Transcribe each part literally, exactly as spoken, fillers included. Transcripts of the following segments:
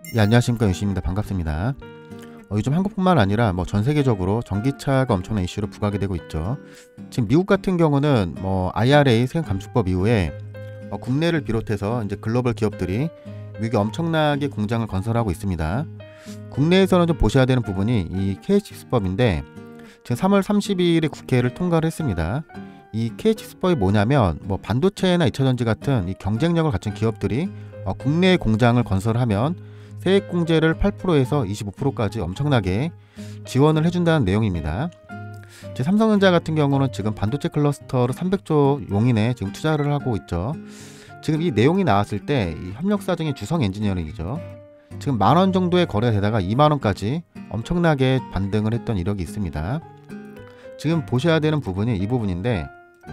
예, 안녕하십니까, 윤씨입니다. 반갑습니다. 어, 요즘 한국뿐만 아니라 뭐 전 세계적으로 전기차가 엄청난 이슈로 부각이 되고 있죠. 지금 미국 같은 경우는 뭐 아이알에이 세금 감축법 이후에 어, 국내를 비롯해서 이제 글로벌 기업들이 미국에 엄청나게 공장을 건설하고 있습니다. 국내에서는 좀 보셔야 되는 부분이 이 케이에이치식스법인데 지금 삼월 삼십이일에 국회를 통과를 했습니다. 이 케이에이치식스법이 뭐냐면 뭐 반도체나 이차전지 같은 이 경쟁력을 갖춘 기업들이 어, 국내 공장을 건설하면 세액공제를 팔 퍼센트에서 이십오 퍼센트까지 엄청나게 지원을 해준다는 내용입니다. 제 삼성전자 같은 경우는 지금 반도체 클러스터를 삼백조 용인에 지금 투자를 하고 있죠. 지금 이 내용이 나왔을 때 이 협력사정의 주성 엔지니어링이죠. 지금 만원 정도의 거래가 되다가 이만원까지 엄청나게 반등을 했던 이력이 있습니다. 지금 보셔야 되는 부분이 이 부분인데,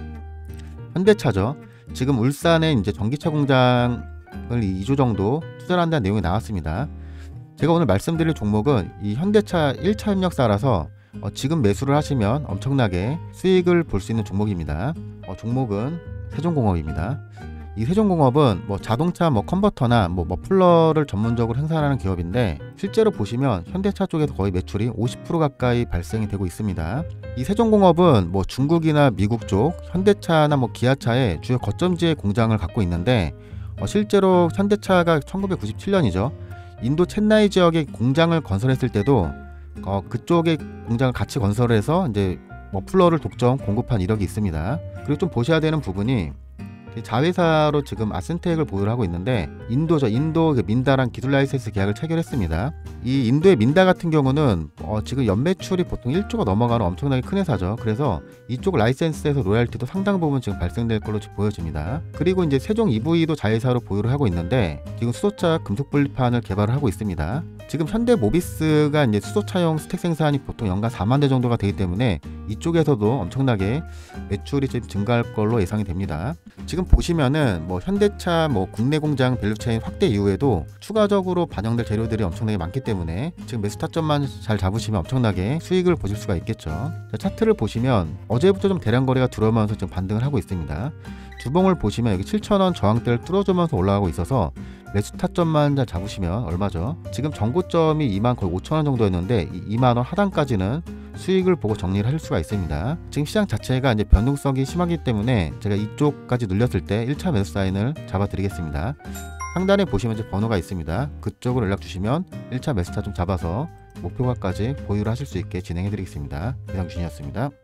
현대차죠. 지금 울산에 이제 전기차 공장을 이조 정도 투자를 한다는 내용이 나왔습니다. 제가 오늘 말씀드릴 종목은 이 현대차 일 차 협력사라서 어, 지금 매수를 하시면 엄청나게 수익을 볼 수 있는 종목입니다. 어, 종목은 세종공업입니다. 이 세종공업은 뭐 자동차 뭐 컨버터나 뭐 머플러를 전문적으로 생산하는 기업인데, 실제로 보시면 현대차 쪽에서 거의 매출이 오십 퍼센트 가까이 발생이 되고 있습니다. 이 세종공업은 뭐 중국이나 미국 쪽 현대차나 뭐 기아차의 주요 거점지의 공장을 갖고 있는데, 어, 실제로 현대차가 천구백구십칠년이죠. 인도 첸나이 지역에 공장을 건설했을 때도 어, 그쪽에 공장을 같이 건설을 해서 이제 머플러를 독점 공급한 이력이 있습니다. 그리고 좀 보셔야 되는 부분이 자회사로 지금 아센텍을 보유를 하고 있는데, 인도죠. 인도 그 민다랑 기술 라이센스 계약을 체결했습니다. 이 인도의 민다 같은 경우는 어 지금 연매출이 보통 일조가 넘어가는 엄청나게 큰 회사죠. 그래서 이쪽 라이센스에서 로열티도 상당 부분 지금 발생될 걸로 보여집니다. 그리고 이제 세종 이브이도 자회사로 보유를 하고 있는데, 지금 수소차 금속 분리판을 개발을 하고 있습니다. 지금 현대모비스가 이제 수소차용 스택 생산이 보통 연간 사만 대 정도가 되기 때문에 이쪽에서도 엄청나게 매출이 좀 증가할 걸로 예상이 됩니다. 지금 보시면은 뭐 현대차 뭐 국내 공장 밸류체인 확대 이후에도 추가적으로 반영될 재료들이 엄청나게 많기 때문에 지금 매수 타점만 잘 잡으시면 엄청나게 수익을 보실 수가 있겠죠. 자, 차트를 보시면 어제부터 좀 대량 거래가 들어오면서 지금 반등을 하고 있습니다. 주봉을 보시면 여기 칠천원 저항대를 뚫어주면서 올라가고 있어서 매수 타점만 잘 잡으시면 얼마죠? 지금 전고점이 이만 거의 오천원 정도였는데 이 이만원 하단까지는 수익을 보고 정리를 할 수가 있습니다. 지금 시장 자체가 이제 변동성이 심하기 때문에 제가 이쪽까지 눌렸을 때 일 차 매수 사인을 잡아 드리겠습니다. 상단에 보시면 이제 번호가 있습니다. 그쪽으로 연락 주시면 일 차 매수 타점 잡아서 목표가까지 보유를 하실 수 있게 진행해 드리겠습니다. 이상준이었습니다.